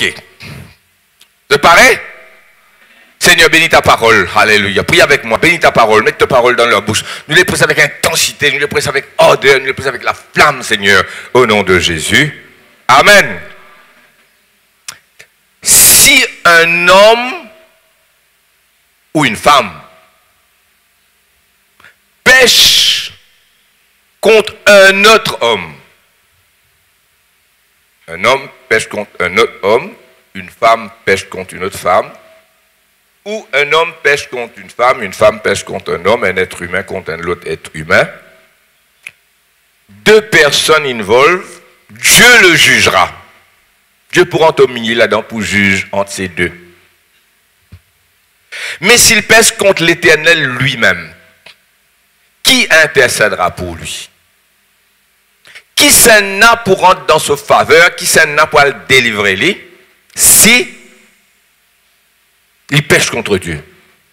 OK. C'est pareil? Seigneur, bénis ta parole. Alléluia. Prie avec moi. Bénis ta parole. Mets ta parole dans leur bouche. Nous les pressons avec intensité. Nous les pressons avec ardeur. Nous les pressons avec la flamme, Seigneur. Au nom de Jésus. Amen. Si un homme ou une femme pêche contre un autre homme, un homme pêche contre un autre homme, une femme pêche contre une autre femme, ou un homme pêche contre une femme pêche contre un homme, un être humain contre un autre être humain, deux personnes involvent, Dieu le jugera. Dieu pourra dominer là-dedans pour juger entre ces deux. Mais s'il pêche contre l'Éternel lui-même, qui intercédera pour lui? Qui s'en a pour rentrer dans sa faveur? Qui s'en a pour le délivrer lui? Si il pêche contre Dieu.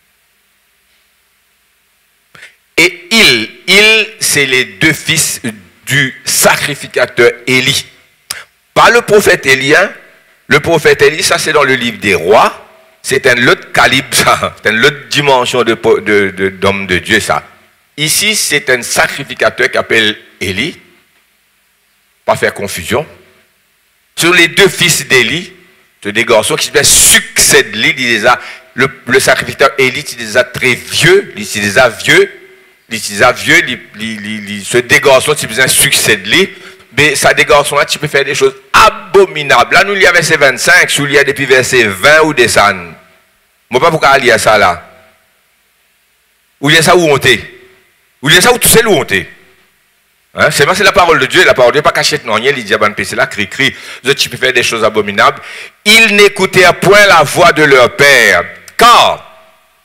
Et il, c'est les deux fils du sacrificateur Élie. Pas le prophète Élie. Le prophète Élie, ça c'est dans le livre des rois. C'est un autre calibre, ça. C'est une autre dimension d'homme de Dieu, ça. Ici, c'est un sacrificateur qui s'appelle Élie. Pas faire confusion. Sur les deux fils d'Élie, c'est des garçons qui succèdent lui, le sacrificateur Élie, il les a très vieux, il les a vieux, ce des garçons qui succèdent lui, mais ça des garçons là, tu peux faire des choses abominables. Là, nous il y a verset 25, sous il y a depuis verset 20 ou descendre. Moi pas pourquoi lire ça là. Ou il y a ça où on t'est. Ou il y a ça où tu sais où on t'est. Hein? C'est la parole de Dieu, la parole de Dieu, pas cachette non, il dit à ban PC là, cri, tu peux faire des choses abominables. Ils n'écoutèrent point la voix de leur père, car,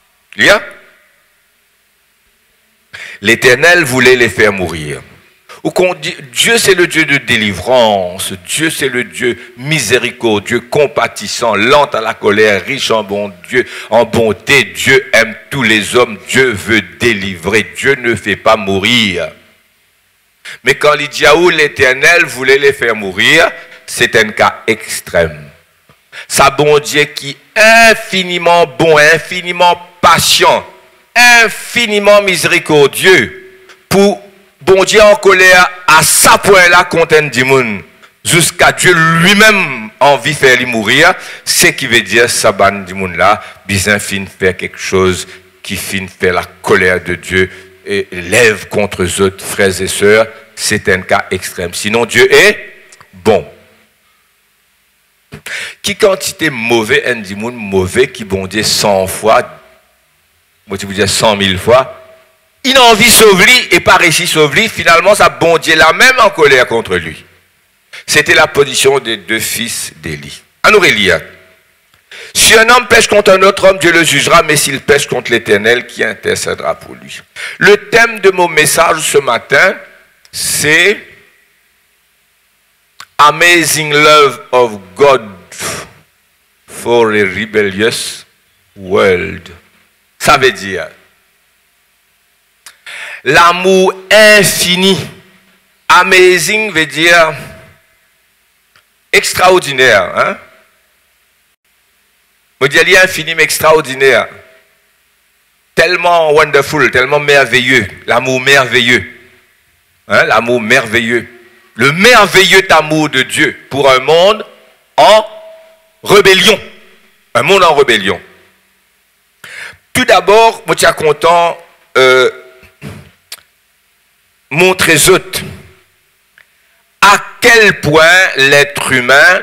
l'Éternel voulait les faire mourir. Ou qu'on dit, Dieu c'est le Dieu de délivrance, Dieu c'est le Dieu miséricordieux, compatissant, lent à la colère, riche en bonté, Dieu aime tous les hommes, Dieu veut délivrer, Dieu ne fait pas mourir. Mais quand il dit où l'Éternel voulait les faire mourir, c'est un cas extrême. Ça bon Dieu qui est infiniment bon, infiniment patient, infiniment miséricordieux, pour bon Dieu en colère à sa point là contre un démon, jusqu'à Dieu lui-même envie de faire lui mourir, c'est qui veut dire ça ban démon là, bien fin faire quelque chose qui fin faire la colère de Dieu et lève contre eux autres frères et sœurs, c'est un cas extrême. Sinon Dieu est bon. Qui quantité mauvais, un démon mauvais qui bon Dieu 100 fois, moi tu vous dire 100 000 fois, il a envie de sauver lui et pas réussi à sauver lui, finalement ça bon Dieu la même en colère contre lui. C'était la position des deux fils d'Élie. À nous relire. Si un homme pêche contre un autre homme, Dieu le jugera, mais s'il pêche contre l'Éternel, qui intercédera pour lui? Le thème de mon message ce matin, c'est Amazing Love of God for a Rebellious World. Ça veut dire l'amour infini. Amazing veut dire extraordinaire. Hein? Je veux dire infini mais extraordinaire. Tellement wonderful, tellement merveilleux. L'amour merveilleux. Hein? L'amour merveilleux. Le merveilleux amour de Dieu pour un monde en rébellion. Un monde en rébellion. Tout d'abord, moi je suis content montrer autres à quel point l'être humain,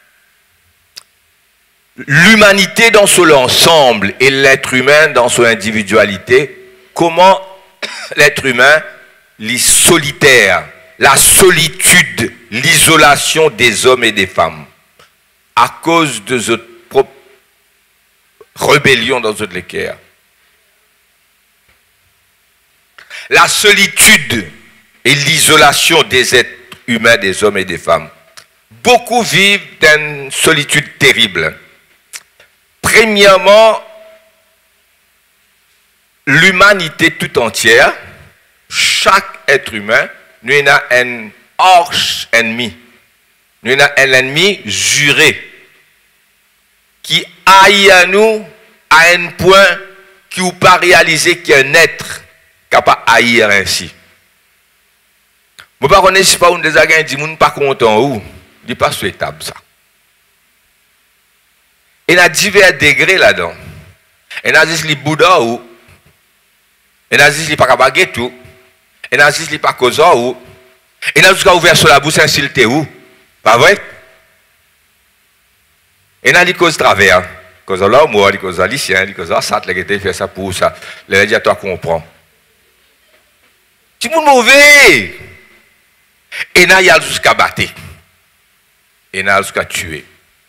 l'humanité dans son ensemble et l'être humain dans son individualité, comment l'être humain, les solitaires, la solitude, l'isolation des hommes et des femmes, à cause de notre propre rébellion dans notre équerre. La solitude et l'isolation des êtres humains, des hommes et des femmes. Beaucoup vivent dans une solitude terrible. Premièrement, l'humanité tout entière, chaque être humain, nous avons un arch ennemi. Nous avons un ennemi juré. qui haït à nous à un point qui ou pas réaliser qu'un être capable haïr ainsi. Moi pas connais si pas on des agents dit moun pas content ou, il pas souhaitable ça. Et il y a divers degrés là-dedans. Et il y a des Bouddha ou, et il y a des pas baguette tout, et il y a des pas cause ou, et il y a jusqu'à ouvert sur la bouche insulté ou, pas vrai? Et il y a des causes travers, cause de l'homme, des causes haïtiens, des causes de ça, les gars fait ça pour ça, les médiateurs comprennent. Si vous mauvais, et il y a jusqu'à battre, et il y a jusqu'à tuer.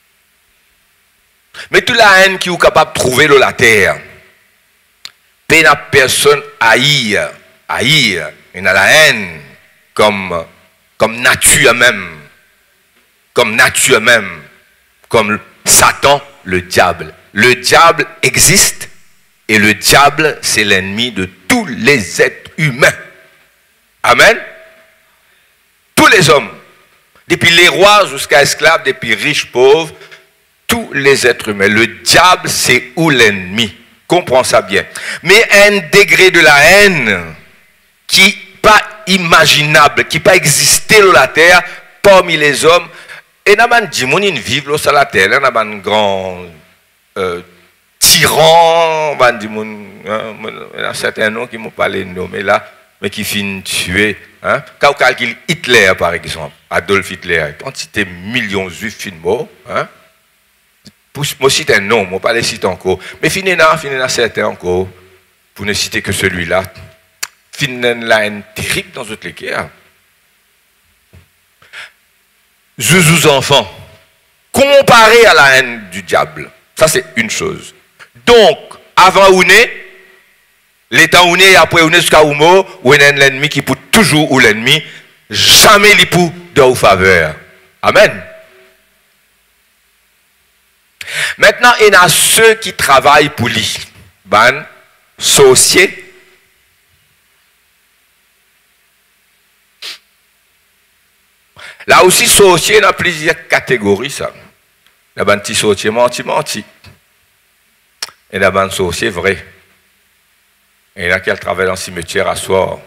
Mais toute la haine qui est capable de trouver dans la terre, il n'y a personne haïr, il y a la haine comme nature même, comme Satan, le diable. Le diable existe et le diable c'est l'ennemi de tous les êtres humains. Amen. Tous les hommes, depuis les rois jusqu'à esclaves, depuis riches, pauvres, tous les êtres humains. Le diable, c'est où l'ennemi. Comprends ça bien. Mais un degré de la haine qui n'est pas imaginable, qui n'a pas existé sur la terre parmi les hommes. Et nous avons dit, nous vivons sur la terre. Nous avons un grand tyran. Il y a certains noms qui m'ont parlé de nommer là, mais qui finissent tuer. Quand on calcule Hitler, par exemple, Adolf Hitler, quantité millions de juifs finissent morts. Moi, cite un nom, moi, pas les citer encore. Mais finina certains encore, pour ne citer que celui-là. Finina la haine terrible dans toutes les guerres. Zouzous enfants, comparé à la haine du diable, ça c'est une chose. Donc, avant ou né, l'état ou né, après ou né jusqu'à ou mort, ou l'ennemi qui pour toujours ou l'ennemi, jamais li pour de ou faveur. Amen. Maintenant, il y a ceux qui travaillent pour lui. Ban, sorciers. Là aussi, sorcier, il y a plusieurs catégories. Ça. Il y a un petit sorcier menti. Et il y a un sorcier vrai. Et il y a qui travaille dans le cimetière à soir.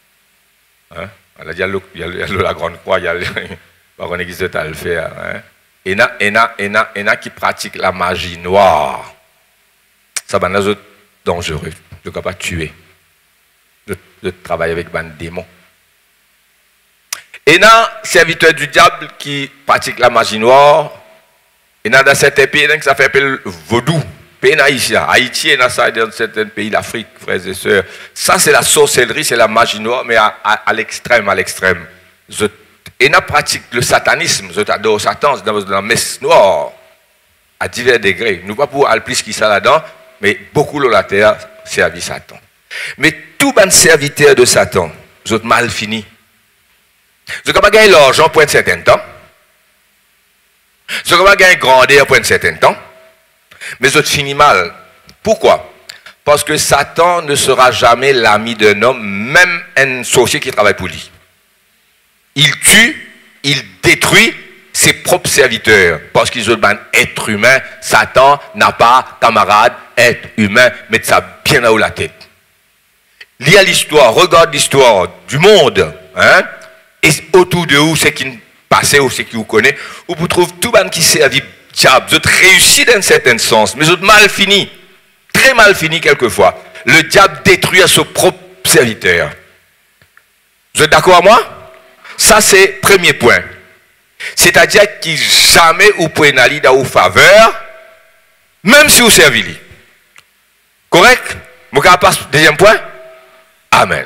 Il y a la grande croix, il y a l'église de Talfer. Il y a qui pratiquent la magie noire. Ça va être dangereux. Je ne peux pas tuer. De travailler avec des démons. Il y a serviteurs du diable qui pratiquent la magie noire. Il y a dans certains pays qui ça fait appeler vaudou. Pays haïtien. Haïti et dans certains pays d'Afrique, frères et sœurs. Ça, c'est la sorcellerie, c'est la magie noire, mais à l'extrême. Et nous pratiquons le satanisme, nous adorons Satan dans la messe noire, à divers degrés. Nous ne pouvons pas aller plus que ça là-dedans, mais beaucoup de la terre servent Satan. Mais tout bon serviteur de Satan, vous êtes mal fini. Vous n'avez pas gagné l'argent pour un certain temps. Vous n'avez pas gagné grandeur pour un certain temps. Mais vous êtes fini mal. Pourquoi? Parce que Satan ne sera jamais l'ami d'un homme, même un sorcier qui travaille pour lui. Il tue, il détruit ses propres serviteurs. Parce qu'ils sont un être humain. Satan n'a pas camarade, être humain, mettre ça bien là haut la tête. Lis l'histoire, regarde l'histoire du monde. Et autour de vous, c'est qui passe ou c'est qui vous connaît. Vous trouvez tout le monde qui servit diable. Vous êtes réussi dans un certain sens, mais vous êtes mal fini. Très mal fini quelquefois. Le diable détruit à son propre serviteur. Vous êtes d'accord avec moi? Ça, c'est le premier point. C'est-à-dire qu'il jamais vous pouvez aller dans vos faveurs, même si vous servez. Correct? Vous pouvez passer au deuxième point? Amen.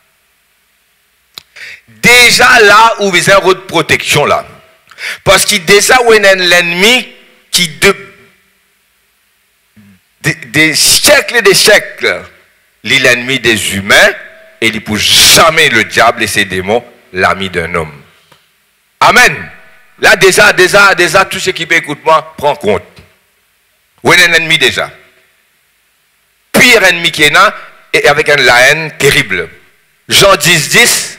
Déjà là, où vous avez un rôle de protection là. Parce que déjà, vous avez l'ennemi qui, des siècles et des siècles, l'ennemi des humains, et il ne peut jamais le diable et ses démons l'ami d'un homme. Amen. Là, déjà, tout ce qui peut écouter moi, prend compte. Vous avez un ennemi déjà. Pire ennemi qui est là, et avec une haine terrible. Jean 10,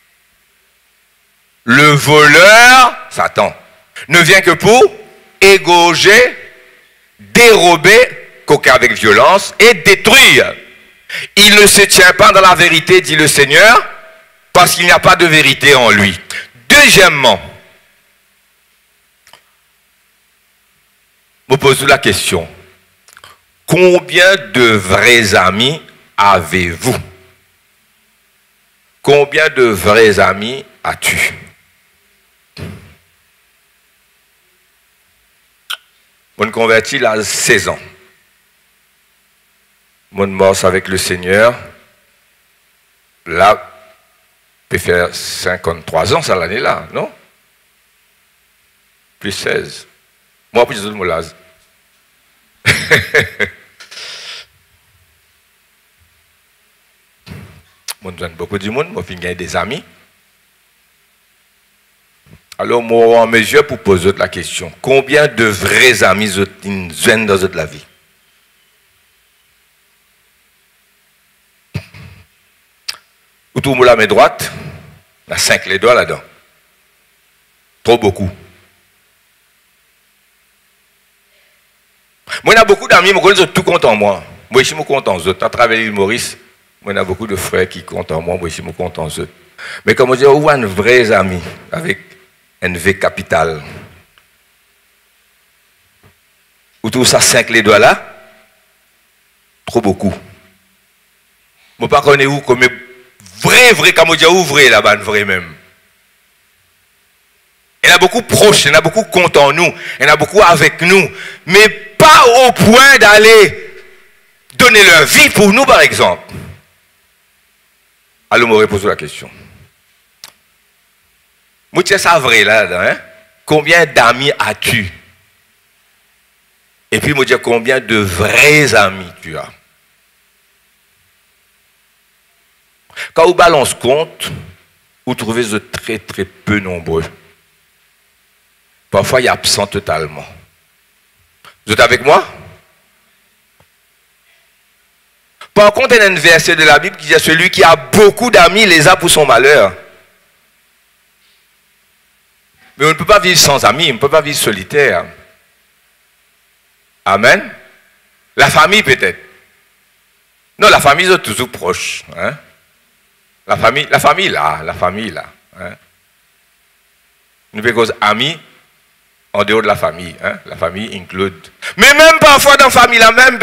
le voleur, Satan, ne vient que pour égorger, dérober, coquer avec violence et détruire. Il ne se tient pas dans la vérité, dit le Seigneur, parce qu'il n'y a pas de vérité en lui. Deuxièmement, je me pose la question, combien de vrais amis avez-vous? Combien de vrais amis as-tu? Je me convertis à 16 ans. Je mort avec le Seigneur. Là, je peux faire 53 ans, ça l'année-là, non? Plus 16. Moi, plus de molaz. Je donne beaucoup de monde, je finis des amis. Alors, moi, en mesure pour poser la question, combien de vrais amis vous avez dans la vie? Vous tournez la main droite, il y a 5 les doigts là-dedans. Trop beaucoup. Moi, il y a beaucoup d'amis, je connais tout compte en moi. Moi, ici, je compte en eux. À travers l'île Maurice, moi, il y a beaucoup de frères qui comptent en moi. Moi, ici, je compte en eux. Mais comme on dit, on voit un vrai ami avec un V capital. Vous trouvez ça 5 les doigts là? Trop beaucoup. Je ne connais pas où comme vrai, comme on dit, ouvrez là-bas, vrai même. Il y en a beaucoup proches, il y en a beaucoup contre en nous, il y en a beaucoup avec nous, mais pas au point d'aller donner leur vie pour nous, par exemple. Alors, je me pose la question. Moi, tu sais ça vrai là, hein? Combien d'amis as-tu? Et puis, je me dis combien de vrais amis tu as? Quand vous balancez compte, vous trouvez de très très peu nombreux. Parfois, il est absent totalement. Vous êtes avec moi? Par contre, il y a un verset de la Bible qui dit celui qui a beaucoup d'amis les a pour son malheur. Mais on ne peut pas vivre sans amis, on ne peut pas vivre solitaire. Amen. La famille peut-être. Non, la famille est toujours proche. Hein? La famille là. Hein? Nous pouvons dire amis en dehors de la famille. Hein? La famille inclut. Mais même parfois dans la famille, là même,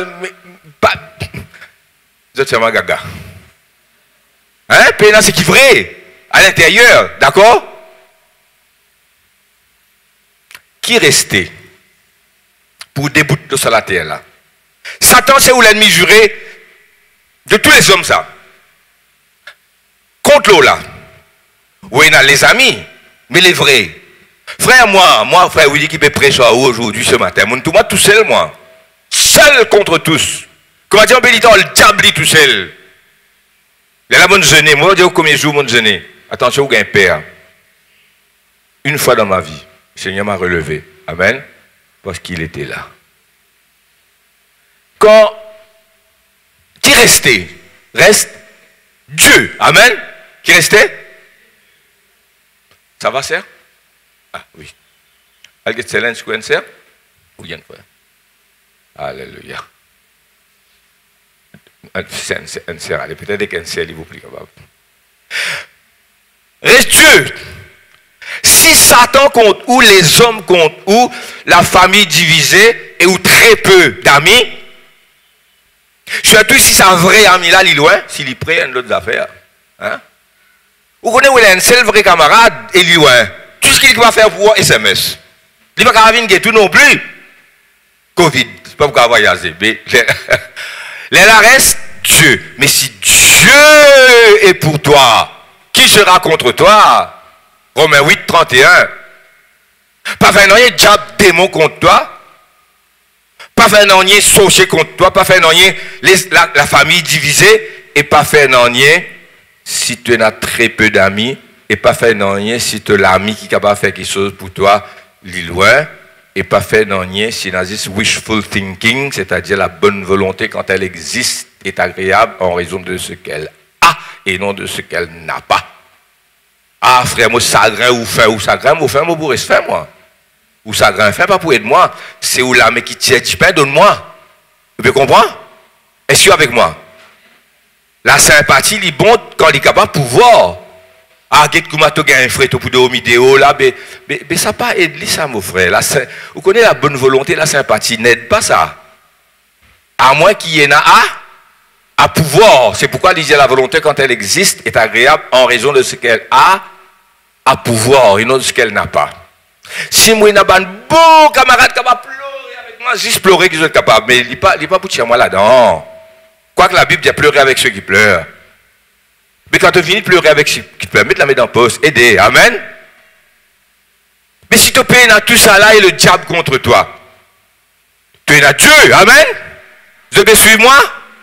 vous êtes seulement gaga. Hein? C'est qui est vrai. À l'intérieur, d'accord? Qui restait pour débouter sur la terre là? Satan, c'est où l'ennemi juré de tous les hommes, ça. Contre l'eau là. Oui, il y a les amis, mais les vrais. Frère, moi, frère, oui, qui peut prêcher aujourd'hui, ce matin. Moi, tout seul, moi. Seul contre tous. Comment dire en bélitant, le diable tout seul. Il y a la bonne jeûnée. Moi, je dis combien de jours mon jeûnée. Attention, vous avez un père. Une fois dans ma vie, le Seigneur m'a relevé. Amen. Parce qu'il était là. Quand qui restait? Reste Dieu. Amen. Qui restait? Ça va, sœur? Ah oui. Est-ce que c'est l'un qui est ou bien frère? Alléluia. C'est un sœur. Peut-être qu'un sœur il vous plus capable. Reste Dieu. Si Satan compte ou les hommes comptent ou la famille divisée et ou très peu d'amis, surtout si c'est un vrai ami là, il est loin, s'il est prêt à une autre affaire. Hein? Vous connaissez où il y a un seul vrai camarade et il est loin. Tout ce qu'il va faire pour SMS. Il ne va pas venir tout non plus. Covid, c'est pas pour voyager. Mais là reste Dieu. Mais si Dieu est pour toi, qui sera contre toi? Romains 8, 31. Pas faire un diable démon contre toi. Pas faire un sorcier contre toi. Pas faire un la famille divisée. Et pas faire un si tu as très peu d'amis. Et pas faire un si tu as l'ami qui est capable de faire quelque chose pour toi, loin. Et pas faire un si tu as wishful thinking, c'est-à-dire la bonne volonté quand elle existe est agréable en raison de ce qu'elle a et non de ce qu'elle n'a pas. Ah frère, moi, chagrin ou faim, moi, bourré, faim, moi. ou ça grand fin, pas pour aider moi, c'est où la mais qui tient du pain, donne-moi. Vous pouvez comprendre? Est-ce que avec moi? La sympathie, il est bon quand il est capable de pouvoir. Ah, qu'est-ce que tu as un frère pour de vidéo là, mais ça pas aide ça, mon frère. Vous connaissez la bonne volonté, la sympathie n'aide pas ça. À moins qu'il y ait à pouvoir. C'est pourquoi il dit la volonté, quand elle existe, est agréable en raison de ce qu'elle a à pouvoir et non de ce qu'elle n'a pas. Si moi, j'ai un bon camarade qui va pleurer avec moi, juste pleurer qu'ils sont capables. Mais il n'est pas pour tirer moi là-dedans. Quoique la Bible dit pleurer avec ceux qui pleurent. Mais quand tu finis de pleurer avec ceux qui pleurent, mettre la main dans le poste, aider. Amen. Mais si tu payes dans tout ça là et le diable contre toi, tu es là Dieu. Amen. Vous devez suivre moi?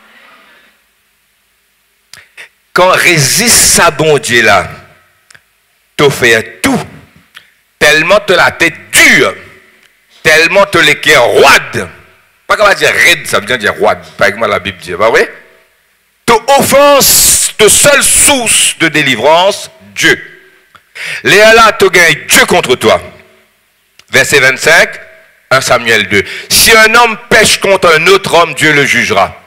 Quand résiste sa bon Dieu là, tu fais tout. Tellement tu la tête dure. Tellement tu les cœurs roides. Pas comment dire raide, ça veut dire roide. Par exemple, la Bible dit, pas vrai? Tu offenses de seule source de délivrance, Dieu. Léa là, tu gagnes Dieu contre toi. Verset 25, 1 Samuel 2. Si un homme pêche contre un autre homme, Dieu le jugera.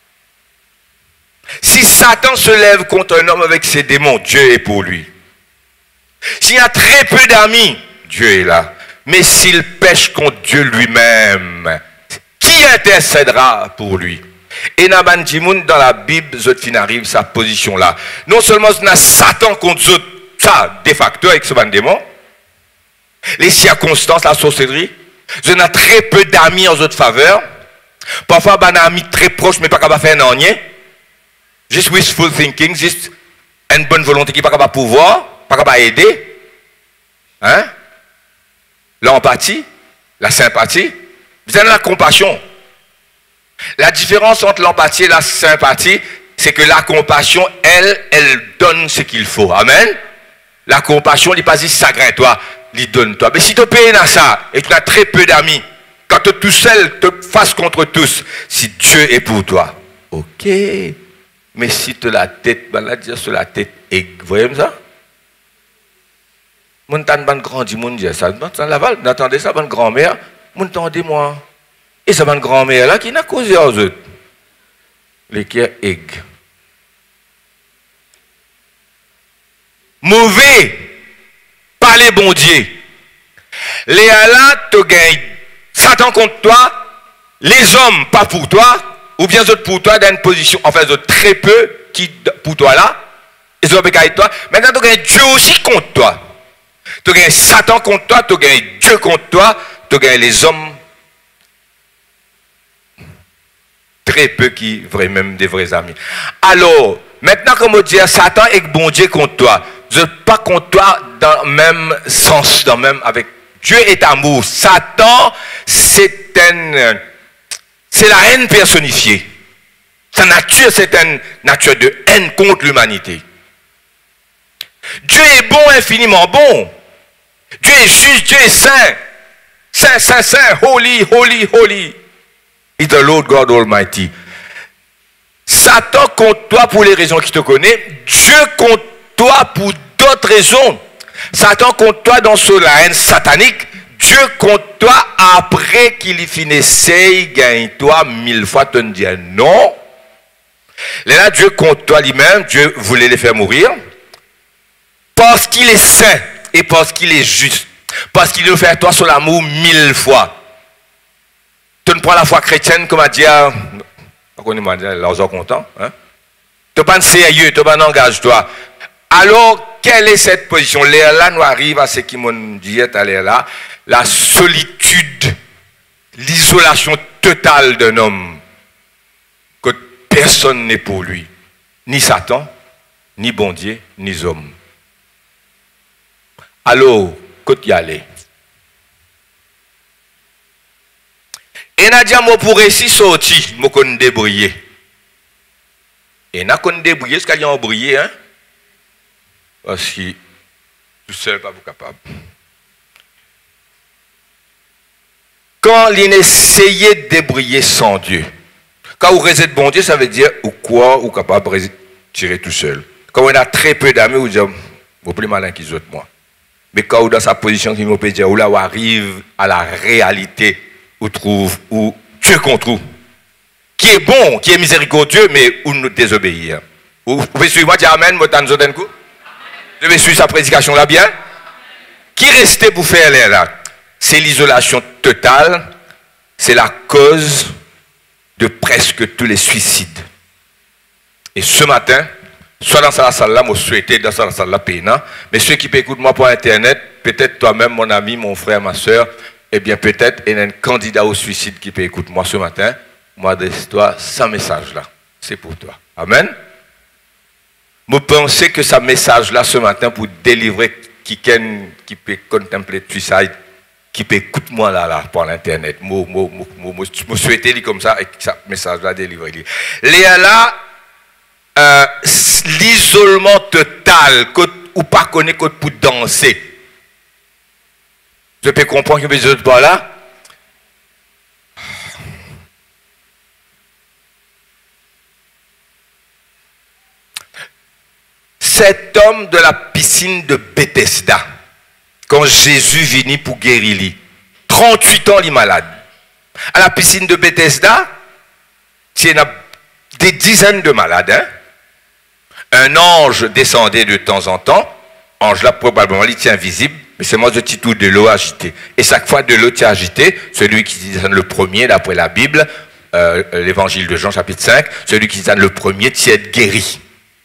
Si Satan se lève contre un homme avec ses démons, Dieu est pour lui. S'il y a très peu d'amis, Dieu est là. Mais s'il pêche contre Dieu lui-même, qui intercédera pour lui? Et Naban Dimoun, dans la Bible, Zot arrive sa position là. Non seulement on a Satan contre Zot, ça, de facto, avec ce ban démon, les circonstances, la sorcellerie, on a très peu d'amis en Zot faveur. Parfois, un ami très proche, mais pas capable de faire un rien. Juste wishful thinking, juste une bonne volonté qui n'est pas capable de pouvoir, pas capable d'aider. Hein? L'empathie, la sympathie, vous avez la compassion. La différence entre l'empathie et la sympathie, c'est que la compassion, elle donne ce qu'il faut. Amen. La compassion, il n'est pas dit sagrin, toi, il donne toi. Mais si tu payes dans ça, et tu as très peu d'amis, quand tu es tout seul, te fasses contre tous, si Dieu est pour toi, ok. Mais si tu as la tête, ben là, dire sur la tête, et vous voyez ça? Mon tant de grandi, mon dit ça. Dans Laval, n'attendez ça, bonne grand-mère, mon tendez-moi. Et ça, bonne grand-mère là, qui n'a causé aux autres. Les qui est aiguë. Mauvais, pas les bon Dieu. Les là, tu gagnes Satan contre toi, les hommes pas pour toi, ou bien autres pour toi dans une position, enfin, autres très peu qui pour toi là, ils ont avec toi. Maintenant, tu gagnes Dieu aussi contre toi. Tu gagnes Satan contre toi, tu gagnes Dieu contre toi, tu gagnes les hommes. Très peu qui vrais même des vrais amis. Alors, maintenant, comme on dit, Satan est bon Dieu contre toi. Je ne suis pas contre toi dans le même sens, dans même avec Dieu est amour. Satan, c'est la haine personnifiée. Sa nature, c'est une nature de haine contre l'humanité. Dieu est bon, infiniment bon. Dieu est juste, Dieu est saint. Saint, saint, saint, holy, holy, holy. Is the Lord God Almighty. Satan contre toi pour les raisons qu'il te connaît. Dieu contre toi pour d'autres raisons. Satan contre toi dans la haine satanique. Dieu contre toi après qu'il finissait, gagne toi 1000 fois, tu ne dis non. Là, Dieu contre toi lui-même, Dieu voulait les faire mourir. Parce qu'il est saint et parce qu'il est juste. Parce qu'il veut faire toi sur l'amour 1000 fois. Tu ne prends la foi chrétienne comme à dire, on est content, hein? Tu n'es pas sérieux, tu n'es pas engage-toi. Alors, quelle est cette position? Là, nous arrivons à ce qui m'ont dit là, la solitude, l'isolation totale d'un homme, que personne n'est pour lui, ni Satan, ni bon Dieu, ni homme. Alors, quand y aller? Et Nadia m'a pour réussir sortir, je connais débrouiller. Et n'a connais débrouiller, ce qu'il y a en briller, hein? Parce que tout seul pas vous capable. Quand il essayait de débrouiller sans Dieu, quand vous réside bon Dieu, ça veut dire ou quoi, ou capable de tirer tout seul. Quand on a très peu d'amis, vous dites, vous plus malin qu'ils autres moi. Mais quand vous dans sa position qui peut dire, où là, où arrive à la réalité, où trouve, où Dieu qu'on trouve, qui est bon, qui est miséricordieux, mais où nous désobéir. Vous pouvez suivre moi, dire Amen, Motanzodenkou. Je vais suivre sa prédication là bien. Qui restait pour faire l'air là? C'est l'isolation totale, c'est la cause de presque tous les suicides. Et ce matin, soit dans cette salle-là, moi souhaité dans cette salle-là, pénant, mais ceux qui écoutent moi par Internet, peut-être toi-même, mon ami, mon frère, ma soeur, eh bien peut-être il y a un candidat au suicide qui peut écouter moi ce matin, moi adresse-toi ce message-là, c'est pour toi. Amen. Je pense que ce message-là ce matin pour délivrer qui peut contempler le suicide, qui peut écouter moi là par l'internet. Je souhaitais lire comme ça et que ce message-là délivré. Là, l'isolement total, ou pas connaître pour danser. Je peux comprendre que mes autres par là. Cet homme de la piscine de Bethesda, quand Jésus vient pour guérir lui, 38 ans il est malade. À la piscine de Bethesda, il y a des dizaines de malades. Hein? Un ange descendait de temps en temps. Ange là probablement il tient invisible, mais c'est moi je petit tour de l'eau agitée. Et chaque fois de l'eau est agitée, celui qui descend le premier d'après la Bible, l'évangile de Jean chapitre 5, celui qui descend le premier tient être guéri.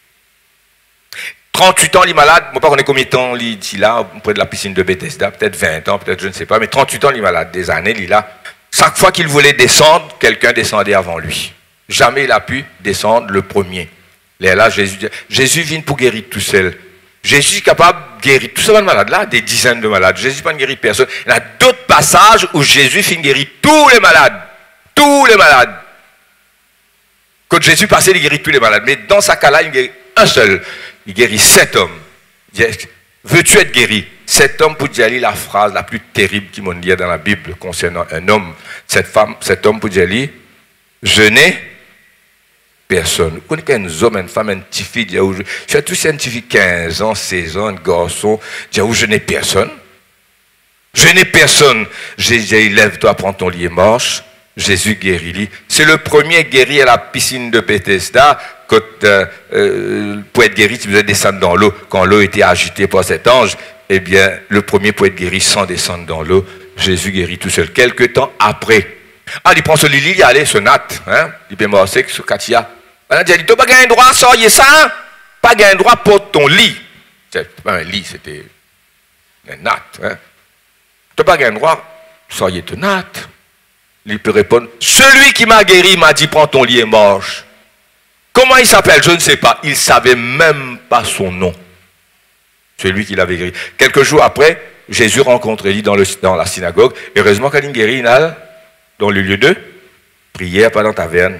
38 ans, il est malade. Moi, pas connais combien de temps il est là, près de la piscine de Bethesda, peut-être 20 ans, peut-être je ne sais pas, mais 38 ans, il est malade, des années, il est là. Chaque fois qu'il voulait descendre, quelqu'un descendait avant lui. Jamais il a pu descendre le premier. Là, Jésus vient pour guérir tout seul. Jésus est capable de guérir tous ces malades là, des dizaines de malades. Jésus n'est pas guérir personne. Il y a d'autres passages où Jésus finit guérir tous les malades. Tous les malades. Quand Jésus passait, il guérit tous les malades. Mais dans sa cas-là, il guérit un seul. Il guérit 7 hommes. Veux-tu être guéri? 7 hommes pour dire la phrase la plus terrible qui m'a dit dans la Bible concernant un homme. Cet homme pour dire, je n'ai personne. Vous connaissez un homme, une femme, un petit fille, je suis tous scientifique 15 ans, 16 ans, un garçon, je n'ai personne. Je n'ai personne. Jésus, lève-toi, prends ton lit et marche. Jésus guérit. C'est le premier guéri à la piscine de Bethesda. Quand, pour être guéri, tu devais descendre dans l'eau. Quand l'eau était agitée par cet ange, eh bien, le premier pour être guéri sans descendre dans l'eau, Jésus guérit tout seul. Quelque temps après, il prend ce lit, il allait, ce nat, hein, il peut marcher, ce katia. Il dit, tu n'as pas gagné droit, sortir ça, pas gagné droit pour ton lit. C'est pas un lit, c'était un nat. Hein. Tu n'as pas gagné droit, sortir ton nat. Il peut répondre, celui qui m'a guéri m'a dit, prends ton lit et marche. Comment il s'appelle? Je ne sais pas. Il ne savait même pas son nom. Celui qui l'avait guéri. Quelques jours après, Jésus rencontre Élie dans la synagogue. Heureusement qu'il guérit dans le lieu de prière, pas dans la taverne.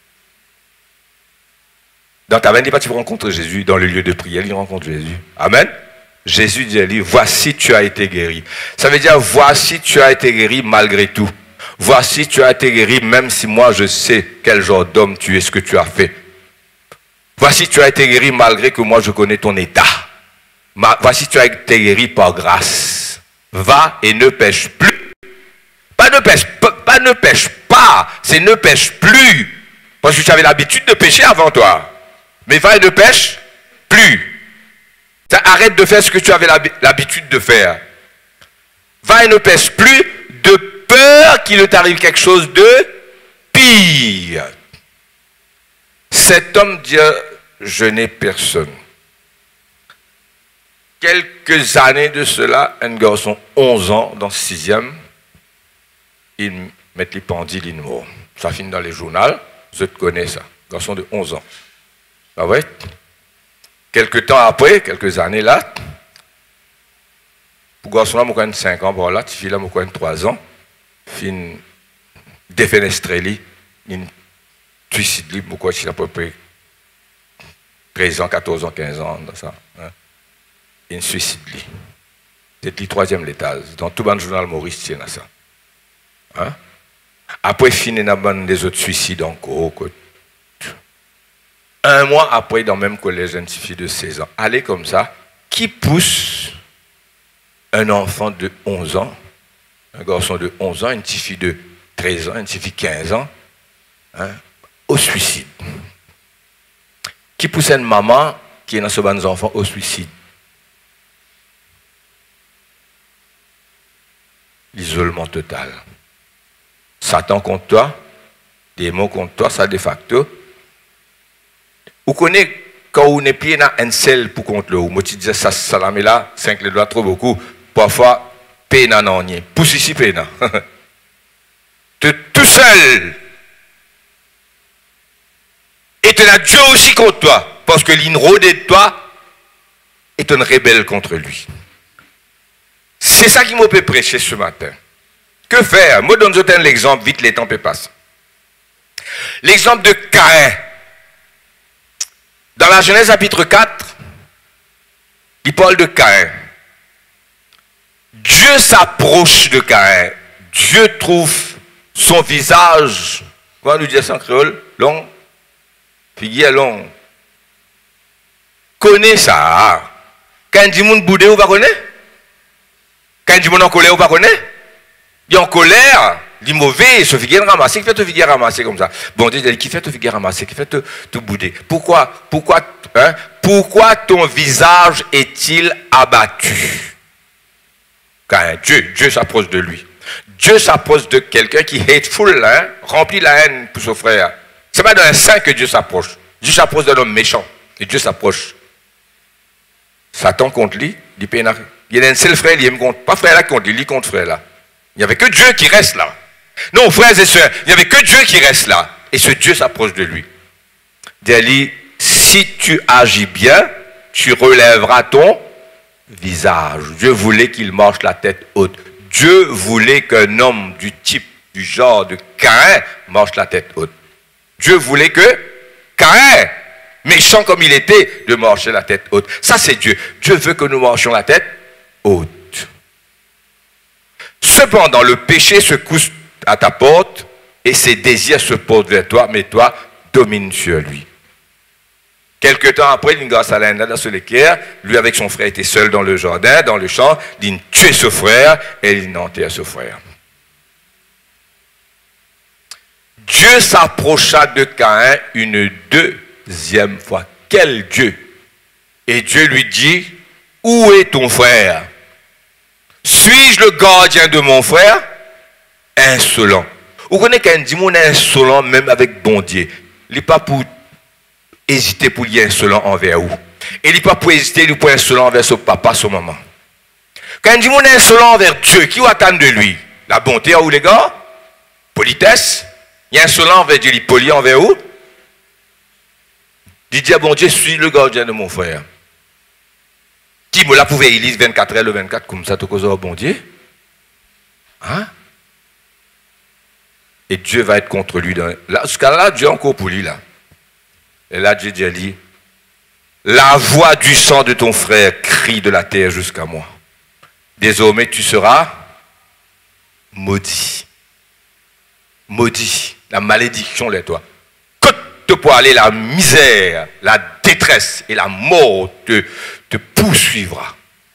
Dans la taverne, il n'est pas tu rencontres Jésus. Dans le lieu de prière, il rencontre Jésus. Amen. Jésus dit à lui, voici tu as été guéri. Ça veut dire, voici tu as été guéri malgré tout. Voici tu as été guéri même si moi je sais quel genre d'homme tu es, ce que tu as fait. Voici tu as été guéri malgré que moi je connais ton état. Voici tu as été guéri par grâce. Va et ne pêche plus. Pas ne pêche pas, c'est ne pêche plus. Parce que tu avais l'habitude de pêcher avant toi. Mais va et ne pêche plus. Arrête de faire ce que tu avais l'habitude de faire. Va et ne pêche plus de peur qu'il ne t'arrive quelque chose de pire. Cet homme dit, je n'ai personne. Quelques années de cela, un garçon 11 ans, dans 6e, il met les pendules, il mort. Ça finit dans les journaux, je te connais ça. Garçon de 11 ans. Ah ouais? Quelques temps après, quelques années là, pour garçon là, moi, 5 ans, par là, tu fais là, moi, 3 ans, fin défenestré, il suicide libre, pourquoi il a à peu près 13 ans, 14 ans, 15 ans, dans ça. Hein? Il suicide libre. C'est le 3e l'étage. Dans tout le journal Maurice, il y a ça. Hein? Après, il y a des autres suicides encore. Un mois après, dans le même collège, une fille de 16 ans. Allez comme ça, qui pousse un enfant de 11 ans, un garçon de 11 ans, une petite fille de 13 ans, une petite fille de 15 ans, hein, au suicide. Qui pousse une maman qui est dans ce bas enfants au suicide? L'isolement total. Satan contre toi, démon contre toi, ça de facto. Vous connaissez quand on est pied dans un sel pour contre l'eau. Moi, tu disais ça, salamé là, 5 les doigts trop beaucoup. Parfois, peine à n'en y. Pousse ici, peine. Tu tout seul. Et tu as Dieu aussi contre toi. Parce que l'inrode de toi est un rebelle contre lui. C'est ça qui m'a fait prêcher ce matin. Que faire? Moi, donne un l'exemple, vite les temps passent. L'exemple de Caïn. Dans la Genèse chapitre 4, il parle de Caïn. Dieu s'approche de Caïn. Dieu trouve son visage, comment nous dire ça en créole? Long, figuier long. Connais ça. Quand il dit moun boudé, ou pas connaît? Quand il dit moun en colère, ou pas connaît? Il est en colère, il est mauvais, ce figuier ramassé, qui fait tout figuier ramassé comme ça. Bon Dieu, qui fait tout figuier ramassé, qui fait tout boudé. Pourquoi ton visage est-il abattu? Quand Dieu s'approche de lui. Dieu s'approche de quelqu'un qui est hateful, hein, rempli la haine pour son frère. Ce n'est pas d'un saint que Dieu s'approche. Dieu s'approche d'un homme méchant. Et Dieu s'approche. Satan contre lui, il y a un seul frère, il aime contre. Pas frère là contre lui, il contre frère là. Il n'y avait que Dieu qui reste là. Non, frères et sœurs, il n'y avait que Dieu qui reste là. Et ce Dieu s'approche de lui. Dit, si tu agis bien, tu relèveras ton visage. Dieu voulait qu'il marche la tête haute. Dieu voulait qu'un homme du type, du genre de Caïn, marche la tête haute. Dieu voulait que Caïn, méchant comme il était, de marcher la tête haute. Ça, c'est Dieu. Dieu veut que nous marchions la tête haute. Cependant, le péché se couche à ta porte et ses désirs se portent vers toi, mais toi, domine sur lui. Quelque temps après, il grâce à l'Inde, dans l'équerre, lui avec son frère était seul dans le jardin, dans le champ, il tuait ce frère et il enterre ce frère. Dieu s'approcha de Caïn une deuxième fois. Quel Dieu? Et Dieu lui dit, où est ton frère? Suis-je le gardien de mon frère? Insolent. Vous connaissez qu'un démon est insolent même avec bon Dieu. Il n'est pas pour hésiter pour y être insolent envers vous. Et il n'est pas pour hésiter pour être insolent envers son papa, son maman. Quand un démon est insolent envers Dieu, qui attend de lui? La bonté ou les gars? Politesse? Il est insolent envers Dieu, il est poli envers vous? Il dit à bon Dieu, suis le gardien de mon frère. Qui me l'a prouvé, il lise 24 heures le 24, comme ça, tout cause au bon Dieu. Hein? Et Dieu va être contre lui. Là, jusqu'à là, Dieu est encore pour lui, là. Et là, Dieu dit, la voix du sang de ton frère crie de la terre jusqu'à moi. Désormais, tu seras maudit. Maudit. La malédiction, les toi. Que te pour aller la misère, la détresse et la mort te poursuivra.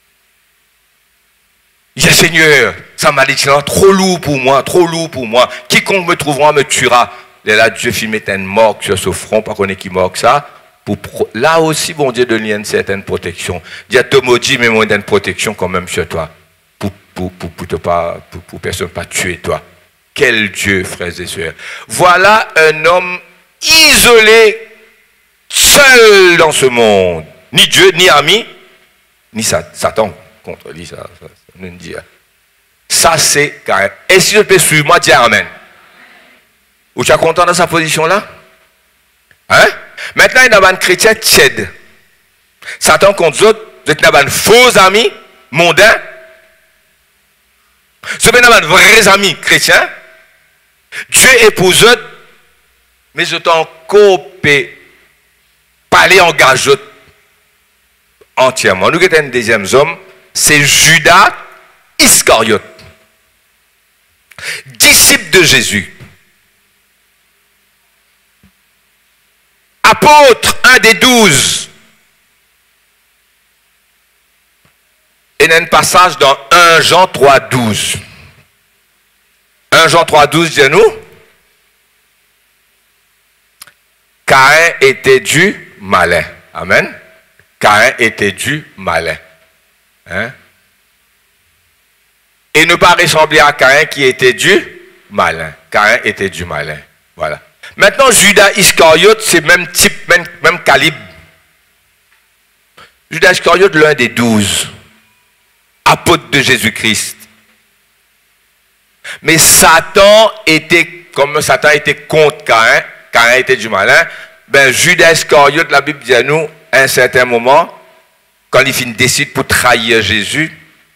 Il dit, Seigneur, ça malédiction trop lourd pour moi, trop lourd pour moi. Quiconque me trouvera me tuera. Et là, Dieu fit mettre une morgue sur ce front, pas qu'on ait qui morgue ça. Là aussi, bon Dieu donne une certaine protection. Dieu te maudit, mais moi, une protection quand même sur toi. Pour personne pas tuer toi. Quel Dieu, frères et sœurs. Voilà un homme isolé, seul dans ce monde. Ni Dieu, ni ami, ni Satan contre lui. Ça nous dit. Ça, c'est carré. Et si je peux suivre, moi, dis Amen. Ou tu es content dans sa position-là? Hein? Maintenant, il y a un chrétien tiède. Satan contre les autres, vous êtes un faux ami, mondain. Ce n'est pas un vrai ami chrétien. Dieu épouse eux, mais je t'en copé. Parler engage entièrement. Nous avons un deuxième homme, c'est Judas Iscariote, disciple de Jésus. Apôtre, un des 12. il y a un passage dans 1 Jean 3,12. 1 Jean 3,12 dit nous, Caïn était du malin. Amen. Caïn était du malin. Hein? Et ne pas ressembler à Caïn qui était du malin. Caïn était du malin. Voilà. Maintenant, Judas Iscariote, c'est même type, même calibre. Judas Iscariote, l'un des 12 apôtres de Jésus-Christ. Mais Satan était, comme Satan était contre Caïn, Caïn était du malin, ben Judas Iscariote, la Bible dit à nous, à un certain moment, quand il décide pour trahir Jésus,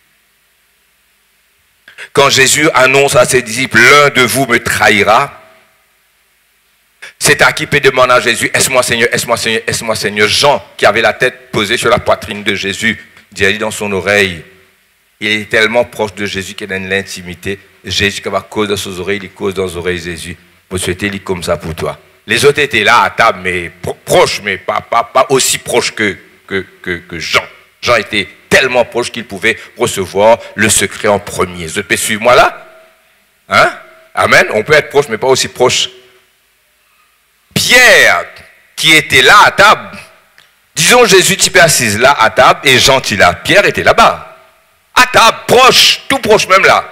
quand Jésus annonce à ses disciples, l'un de vous me trahira, c'est à qui peut demander à Jésus, est-ce moi Seigneur, est-ce moi Seigneur, est-ce moi Seigneur. Jean, qui avait la tête posée sur la poitrine de Jésus, dit dans son oreille, il est tellement proche de Jésus qu'il a une intimité. Jésus, qui va cause dans ses oreilles, il cause dans les oreilles de Jésus. Vous souhaitez, il comme ça pour toi. Les autres étaient là à table, mais proches, mais pas aussi proches que Jean. Jean était tellement proche qu'il pouvait recevoir le secret en premier. Vous pouvez suivre moi là? Hein? Amen. On peut être proche, mais pas aussi proche. Pierre, qui était là à table, disons Jésus était assis là à table et Jean était là. Pierre était là-bas. À table, proche, tout proche même là.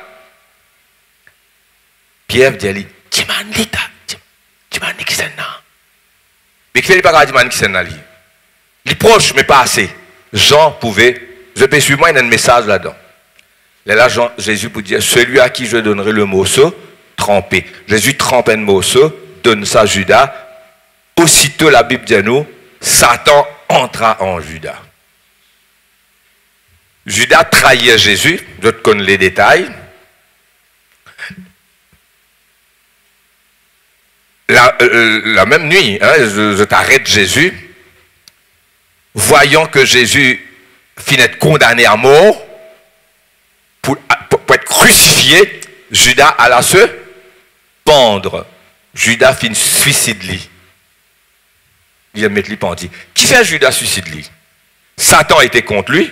Pierre dit à lui, Timan lita, Timan qui s'en a. Mais qui fait pas dire Timan qui s'en a lui. Il est proche, mais pas assez. Jean pouvait, je peux suivre moi, il y a un message là-dedans. Là, Jésus peut dire, celui à qui je donnerai le morceau, trempé. Jésus trempe un morceau, donne ça à Judas. Aussitôt, la Bible dit à nous, Satan entra en Judas. Judas trahit Jésus, je te connais les détails. La même nuit, hein, je t'arrête Jésus. Voyant que Jésus finit d'être condamné à mort, pour être crucifié, Judas alla se pendre. Judas finit suicide-lui. Il vient mettre lui pendu. Qui fait Judas suicide-lui? Satan était contre lui.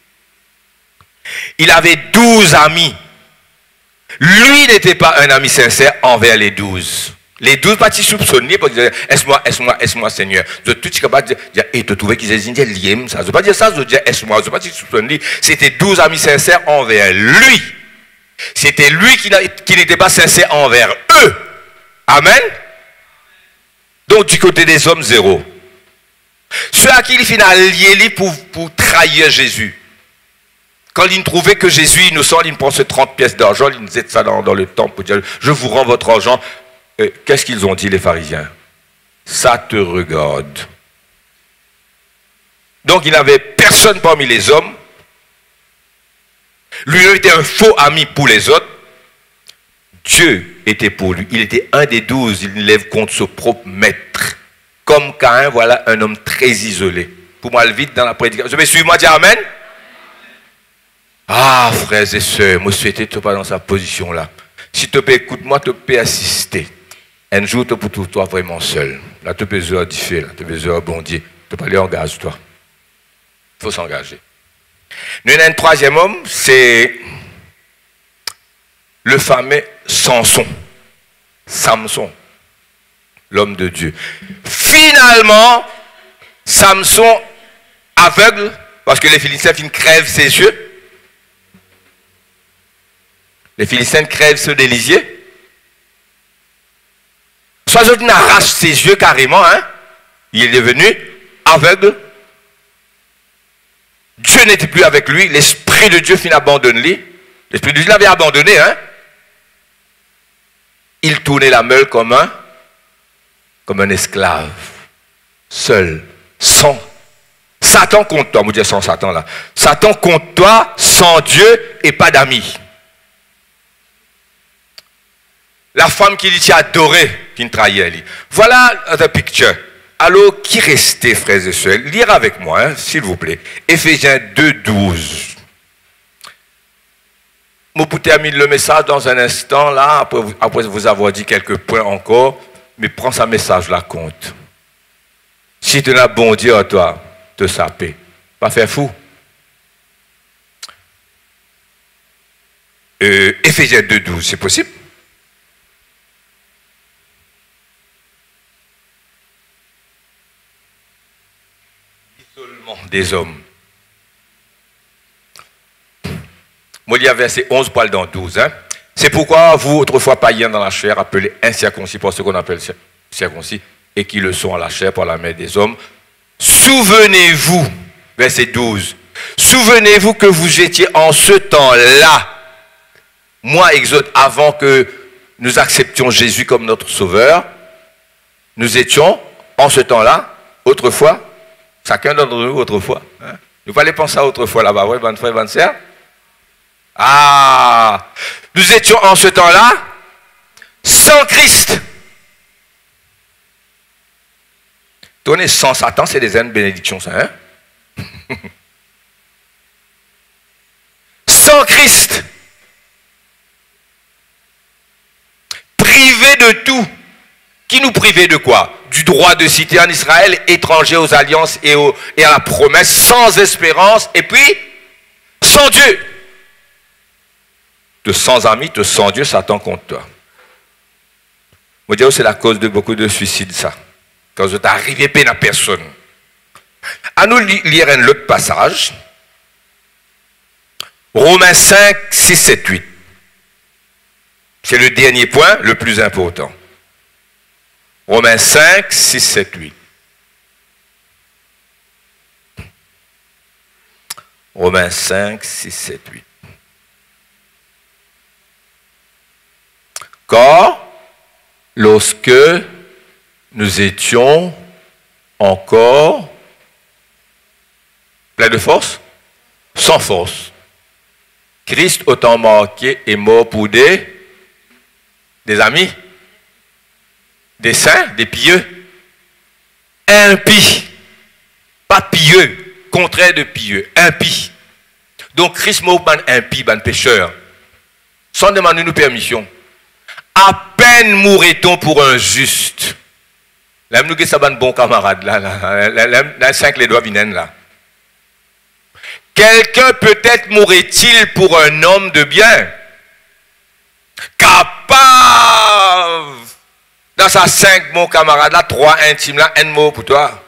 Il avait 12 amis. Lui n'était pas un ami sincère envers les 12. Les 12 partis soupçonnés pour dire est-ce-moi, Seigneur. Je tout ce capable de dire, et te trouver qu'ils étaient liés, ça. Je ne veux pas dire ça, je veux dire est-ce-moi. Je ne veux pas dire soupçonné. C'était 12 amis sincères envers lui. C'était lui qui n'était pas sincère envers eux. Amen. Donc du côté des hommes, zéro. Ceux à qui il finit lié pour trahir Jésus. Quand il trouvait que Jésus est innocent, il prend ce 30 pièces d'argent, il disait ça dans le temple pour dire, je vous rends votre argent. Qu'est-ce qu'ils ont dit les pharisiens? Ça te regarde. Donc il n'avait personne parmi les hommes. Lui était un faux ami pour les autres. Dieu était pour lui. Il était un des 12. Il lève contre son propre maître. Comme Caïn, voilà un homme très isolé. Pour moi, le vite dans la prédication. Je vais suivre, moi, dire Amen. Ah, frères et sœurs, moi, souhaite te pas dans sa position-là. Si tu peux écouter moi, tu peux assister. Un jour, tu peux toi vraiment seul. Là, tu peux besoin differ, là, tu peux besoin bondier. Tu peux aller engager toi. Il faut s'engager. Nous avons un troisième homme, c'est le fameux Samson. Samson, l'homme de Dieu. Finalement, Samson, aveugle, parce que les Philistins crèvent ses yeux. Les Philistins crèvent ceux des lisiers. Soit il arrache ses yeux carrément, hein? Il est devenu aveugle. Dieu n'était plus avec lui, l'Esprit de Dieu finit abandonné lui. L'Esprit de Dieu l'avait abandonné, hein? Il tournait la meule comme un esclave, seul, sans. Satan contre toi, vous dites sans Satan là. Satan contre toi, sans Dieu et pas d'amis. La femme qui lui adorait, qui ne trahissait lui. Voilà the picture. Alors, qui restait, frères et sœurs? Lire avec moi, hein, s'il vous plaît. Éphésiens 2:12. Je peux terminer le message dans un instant, là, après vous avoir dit quelques points encore, mais prends ce message-là compte. Si tu n'as bon Dieu à toi, te saper. Pas faire fou. Éphésiens 2,12, c'est possible? L'isolement des hommes. Moi, il y a verset 11, poil dans 12. Hein? C'est pourquoi vous, autrefois païens dans la chair, appelés incirconcis par ce qu'on appelle circoncis, et qui le sont à la chair par la main des hommes, souvenez-vous, verset 12, souvenez-vous que vous étiez en ce temps-là, moi, Exode, avant que nous acceptions Jésus comme notre sauveur, nous étions en ce temps-là, autrefois, chacun d'entre nous autrefois. Hein? Nous fallait penser à autrefois là-bas, oui, bonne frère, bonne sœur. Ah, nous étions en ce temps-là sans Christ. Tourner sans Satan, c'est des bénédictions, ça, hein? Sans Christ. Privé de tout. Qui nous privait de quoi? Du droit de cité en Israël, étranger aux alliances et à la promesse, sans espérance, et puis sans Dieu. De sans amis, de sans Dieu, Satan contre toi. Moi, je dis, c'est la cause de beaucoup de suicides, ça. Quand vous êtes arrivé peine à personne. À nous lire un autre passage. Romains 5, 6, 7, 8. C'est le dernier point, le plus important. Romains 5, 6, 7, 8. Romains 5, 6, 7, 8. Car, lorsque nous étions encore pleins de force, sans force, Christ, autant marqué, est mort pour des amis, des saints, des pieux, impies, pas pieux, contraire de pieux, impies. Donc Christ mort pour un impie, un pécheur, sans demander nous permission. À peine mourrait-on pour un juste. Là, nous avons un bon camarade, là, 5 les doigts viennent là. Quelqu'un peut-être mourrait-il pour un homme de bien, capable, dans sa 5 mon camarade là, 3 intimes là, un mot pour toi.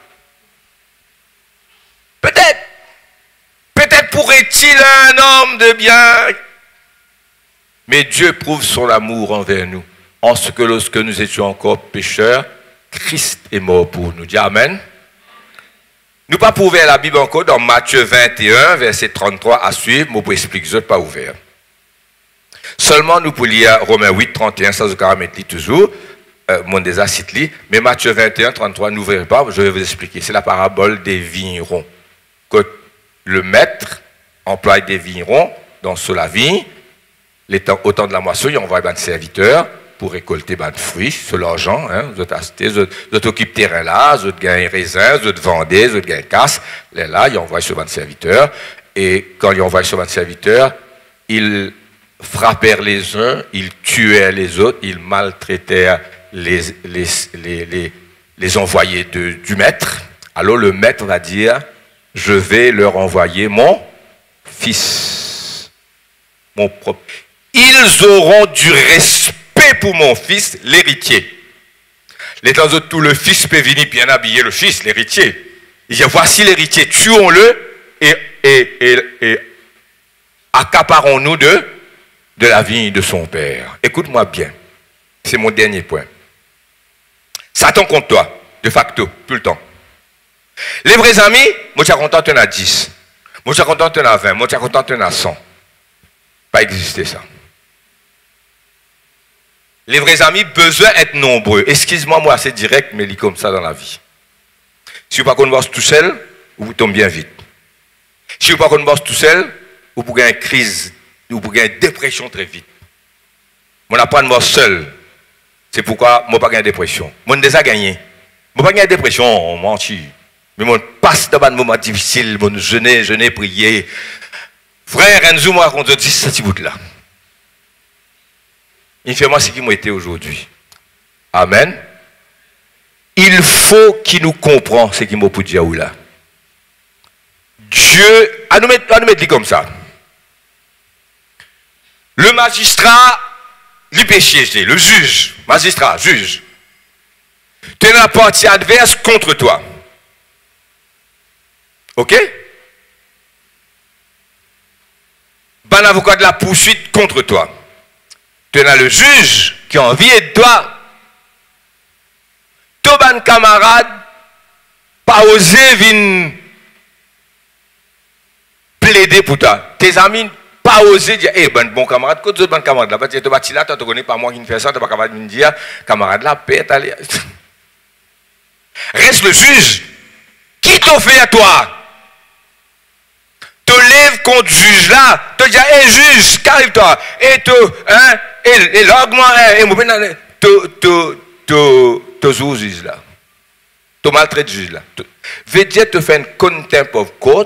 Peut-être pourrait-il un homme de bien. Mais Dieu prouve son amour envers nous, en ce que lorsque nous étions encore pécheurs, Christ est mort pour nous. Dis Amen. Nous pas pour ouvrir la Bible encore dans Matthieu 21, verset 33 à suivre, mais pour expliquer, je n'ai pas ouvert. Seulement nous pour lire Romains 8, 31, ça je vais mettre toujours, mon déjà cite li, mais Matthieu 21, 33, n'ouvrez pas, je vais vous expliquer. C'est la parabole des vignerons. Que le maître emploie des vignerons dans la vigne, au temps de la moisson, il envoie un serviteur pour récolter des fruits sur l'argent. Hein, vous êtes acheté, vous occupez terrain là, vous gagnez raisin, vous vendez, vous gagnez casse. Là, il envoie sur un serviteur. Et quand il envoie sur un serviteur, il frappèrent les uns, ils tuèrent les autres, ils maltraitèrent les envoyés du maître. Alors le maître va dire, je vais leur envoyer mon fils, mon propre. Ils auront du respect pour mon fils, l'héritier. Les temps où tout le fils peut venir bien habiller le fils, l'héritier. Il dit, voici l'héritier, tuons-le et accaparons-nous de la vigne de son père. Écoute-moi bien, c'est mon dernier point. Satan contre toi, de facto, tout le temps. Les vrais amis, moi je suis content, tu en as 10. Moi je suis content, tu en as 20. Moi je suis content, tu en as 100. Pas exister ça. Les vrais amis, besoin d'être nombreux. Excuse-moi, moi, c'est direct, mais il est comme ça dans la vie. Si vous ne pouvez pas tout seul, vous tombez bien vite. Si vous ne pouvez pas tout seul, vous pouvez avoir une crise, vous pouvez avoir une dépression très vite. Moi, je n'ai pas de mort seul. C'est pourquoi moi, je n'ai pas de dépression. Moi, je n'ai déjà gagné. Moi, je n'ai pas de dépression, on mentit. Mais moi, je passe dans un moment difficile, je jeûne, prier. Frère Enzo, moi, quand je dis ça, petit bout là. Il fait moi ce qu'il m'a été aujourd'hui. Amen. Il faut qu'il nous comprenne ce qu'il m'a pour dire là. Dieu, à nous mettre comme ça. Le magistrat, le péché, le juge, magistrat, juge. Tu as la partie adverse contre toi. Ok? Ben avocat de la poursuite contre toi. Tu as le juge qui a envie de toi. Ton ban camarade, pas osé venir plaider pour toi. Tes amis, pas osé dire, eh, bon camarade, quand tu es bon camarade, là, tu es là, tu ne connais pas moi qui ne fais ça, tu n'es pas capable de me dire, camarade, là, paix, allez. Reste le juge. Qui t'a fait à toi? Te lève contre le juge là, te dit, hé juge, qu'arrive-toi? Et et l'augment, et te juge là. Te maltraite juge là. Veut dire te faire une contempt of court.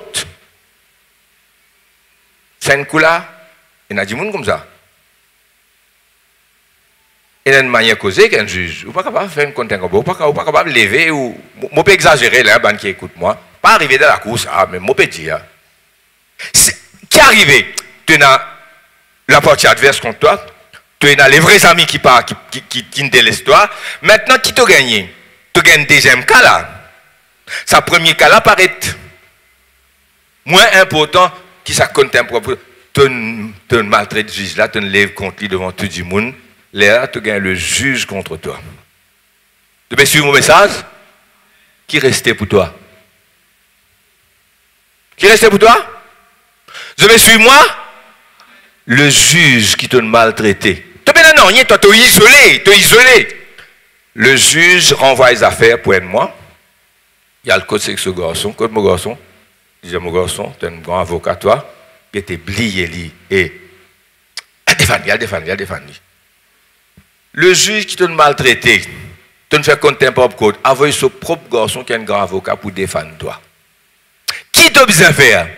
C'est un coup là, il y a des gens comme ça. Il y a une manière causée qu'un juge. Vous ne pouvez pas faire une contempt of court, vous ne pouvez pas lever ou. Je peux exagérer là, ban qui écoute moi. Pas arriver dans la course, mais je peux dire. Qui est arrivé? Tu as la partie adverse contre toi, tu as les vrais amis qui ne délaissent toi. Maintenant, qui t'a gagné? Tu gagnes un deuxième cas là. Sa premier cas là paraît moins important qui ça contemporain. Tu maltraites le juge là, tu lèves contre lui devant tout le monde. Là, tu gagnes le juge contre toi. Tu peux suivre mon message? Qui restait pour toi? Qui restait pour toi? Je vais suivre moi? Le juge qui t'a maltraité. Tu peux non, toi, tu es isolé, Le juge renvoie les affaires pour moi. Il y a le code avec ce garçon. Code mon garçon. Je dis mon garçon, tu es un grand avocat, toi, qui était blié, et il défendu. Le juge qui t'a maltraité, tu ne fais contemporain code, envoie son propre garçon qui est un grand avocat pour défendre toi. Qui t'a besoin de faire?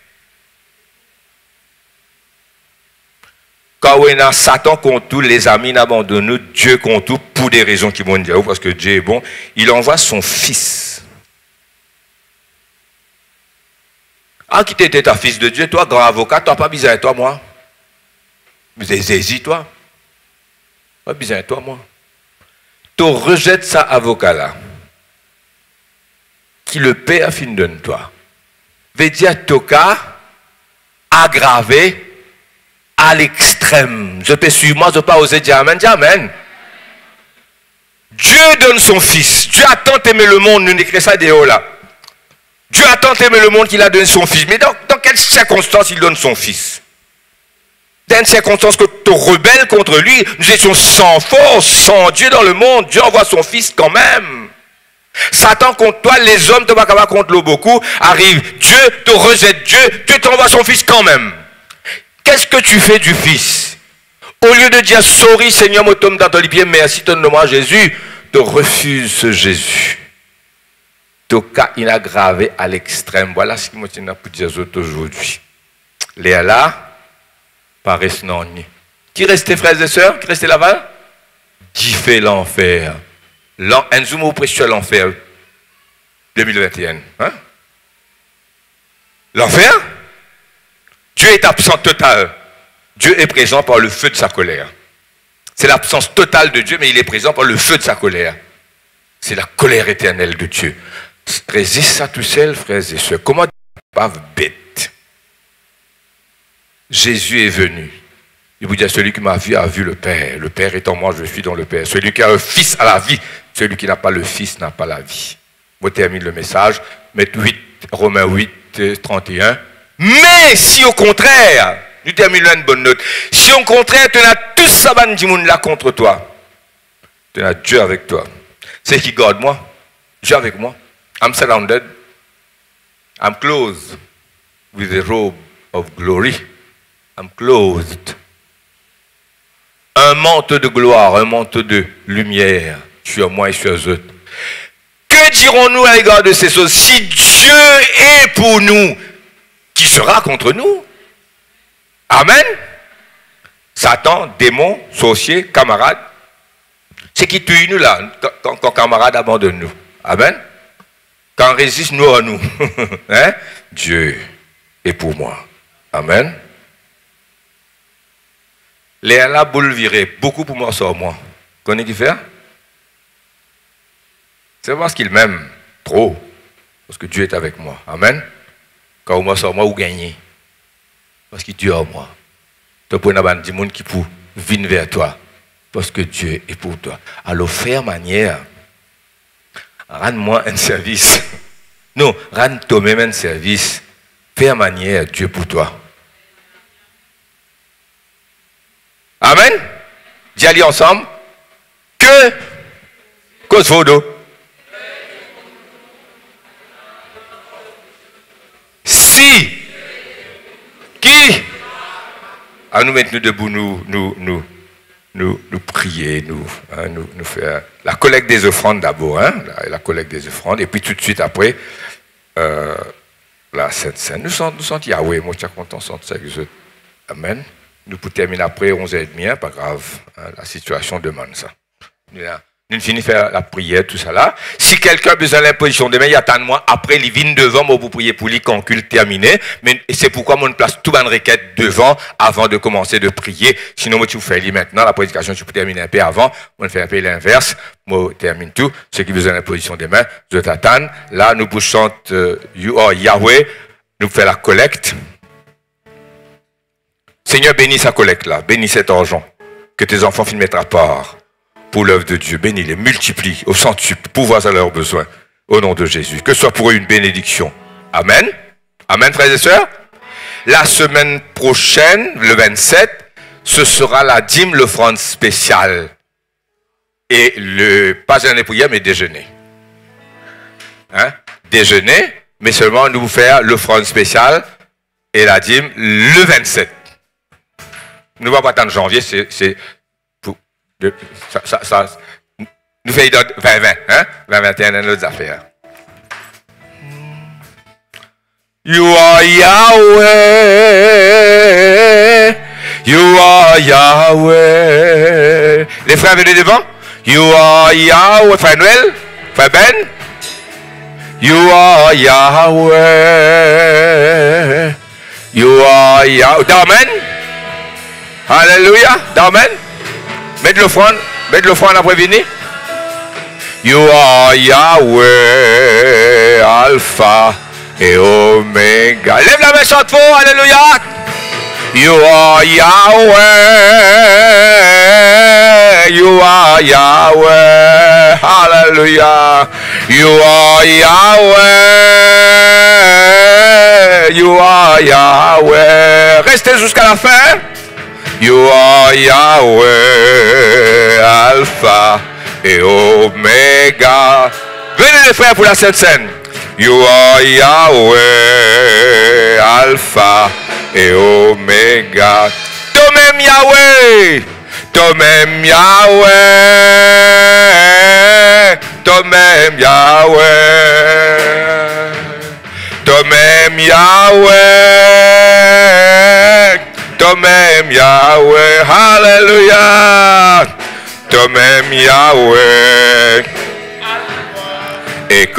Quand on a Satan contre tout, les amis n'abandonnent Dieu contre tout pour des raisons qui vont dire, parce que Dieu est bon, il envoie son fils. Ah, qui t'étais ta fils de Dieu, toi, grand avocat, tu n'as pas besoin de toi, moi. Vous êtes toi. Pas besoin de toi, moi. Tu rejettes ça, avocat-là. Qui le paie à fin de toi. Veut dire, toka, aggravé, à l'extrême. Je peux suivre moi, je ne peux pas oser dire amen, Dieu donne son fils. Dieu a tant aimé le monde, nous écrit ça des hauts là. Dieu a tant aimé le monde qu'il a donné son fils. Mais dans quelles circonstances il donne son fils? Dans une circonstance que tu rebelles contre lui, nous étions sans force, sans Dieu dans le monde. Dieu envoie son fils quand même. Satan contre toi, les hommes te battent contre l'eau beaucoup. Arrive, Dieu te rejette, Dieu t'envoie son fils quand même. Qu'est-ce que tu fais du fils? Au lieu de dire sorry Seigneur, je tombe dans ton pied, merci ton nom à Jésus, tu refuses ce Jésus. Ton cas inaggravé à l'extrême. Voilà ce que je tiens pour dire aujourd'hui. Léa là, paraissent non. Qui restait frères et sœurs? Qui restait là-bas? Qui fait l'enfer? Un zoom au précieux l'enfer 2021. Hein? L'enfer? Dieu est absent total. Dieu est présent par le feu de sa colère. C'est l'absence totale de Dieu, mais il est présent par le feu de sa colère. C'est la colère éternelle de Dieu. Résiste ça tout seul, frères et sœurs. Comment pas bête? Jésus est venu. Il vous dit, celui qui m'a vu a vu le Père. Le Père est en moi, je suis dans le Père. Celui qui a un fils a la vie. Celui qui n'a pas le fils n'a pas la vie. Je termine le message. Romains 8, 31. Mais si au contraire, nous terminons une bonne note. Si au contraire, tu as tout ça là contre toi. Tu as Dieu avec toi. C'est qui garde moi. Dieu avec moi. I'm surrounded. I'm clothed with a robe of glory. I'm clothed. Un manteau de gloire, un manteau de lumière sur moi et sur eux autres. Que dirons-nous à l'égard de ces choses? Si Dieu est pour nous, qui sera contre nous? Amen. Satan, démon, sorcier, camarade. C'est qui tue nous là, quand camarade abandonne nous. Amen. Quand résiste nous à nous. Hein? Dieu est pour moi. Amen. Les là boule virer beaucoup pour moi sur moi. Connais qui fait? C'est parce qu'il m'aime trop. Parce que Dieu est avec moi. Amen. Quand moi sur moi, vous gagnez. Parce que Dieu est en moi. Tu peux avoir des gens qui peuvent venir vers toi. Parce que Dieu est pour toi. Alors, faire manière. Rends-moi un service. Non, rends toi-même un service. Faire manière, Dieu pour toi. Amen. Dis allez ensemble. Que cause vaudou. Si qui à nous mettre nous debout, nous prier, nous faire la collecte des offrandes d'abord, hein, la collecte des offrandes, et puis tout de suite après, la Sainte Seine. Nous sentons Yahweh, moi je suis content, amen. Nous pouvons terminer après 11h30, hein, pas grave, hein, la situation demande ça. Nous finissons faire la prière, tout ça là. Si quelqu'un a besoin de l'imposition de main, il attend moi. Après, il vient devant, moi, vous priez pour lui quand le culte terminé. Mais c'est pourquoi moi, je place tout une requête devant avant de commencer de prier. Sinon, moi, tu fais lui maintenant. La prédication, tu peux terminer un peu avant. Moi, je fais un peu l'inverse. Moi, je termine tout. Ceux qui ont besoin de l'imposition des mains, je t'attends. Là, nous vous chantons You are Yahweh. Nous faisons la collecte. Seigneur, bénis sa collecte là. Bénis cet argent. Que tes enfants finissent mettre à part. Pour l'œuvre de Dieu, bénis-les, multiplie au centuple, pouvoir à leurs besoins, au nom de Jésus. Que ce soit pour eux une bénédiction. Amen. Amen, frères et sœurs. La semaine prochaine, le 27, ce sera la dîme, l'offrande spéciale. Et pas un prière, mais déjeuner. Hein? Déjeuner, mais seulement nous faire l'offrande spéciale et la dîme le 27. Nous ne va pas attendre janvier, c'est nous faisons 2020, hein? 2021, d'autres affaires. You are Yahweh. You are Yahweh. Les frères, venez devant. You are Yahweh. Frère Noël, frère Ben. You are Yahweh. You are Yahweh. Amen. Alléluia. Amen. Mettez l'offrande après venir. You are Yahweh, Alpha et Omega. Lève la main, chante fort, alléluia. You are Yahweh, you are Yahweh, hallelujah. You are Yahweh, you are Yahweh. Restez jusqu'à la fin. You are Yahweh, Alpha et Omega. Venez les frères pour la Sainte Seine. You are Yahweh, Alpha et Omega. Toi-même Yahweh, toi-même Yahweh, toi-même Yahweh, toi-même Yahweh. Toi-même Yahweh, Alléluia. Toi-même Yahweh, et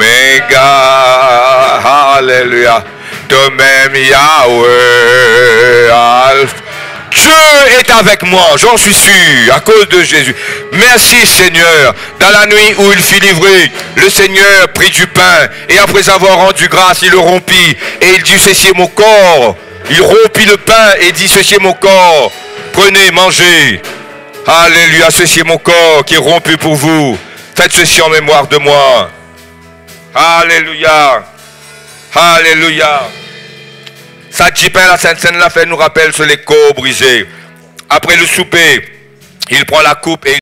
Omega, Alléluia. Toi-même Yahweh, Alpha. Dieu est avec moi, j'en suis sûr, à cause de Jésus. Merci Seigneur. Dans la nuit où il fut livré, le Seigneur prit du pain et après avoir rendu grâce, il le rompit et il dit, ceci est mon corps. Il rompit le pain et dit, ceci est mon corps. Prenez, mangez. Alléluia, ceci est mon corps qui est rompu pour vous. Faites ceci en mémoire de moi. Alléluia. Alléluia. Ça dit pain, la Sainte Seine l'a fait nous rappelle sur les corps brisés. Après le souper, il prend la coupe et